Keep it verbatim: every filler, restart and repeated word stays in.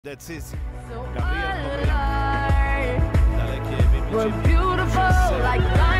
Decyzji. So Gabriel Kobylak. alive. Dalekie We're wybicie. beautiful like